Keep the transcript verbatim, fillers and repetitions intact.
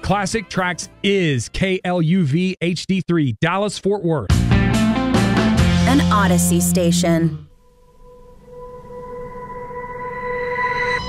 Classic Tracks is K L U V H D three, Dallas, Fort Worth. An Odyssey station.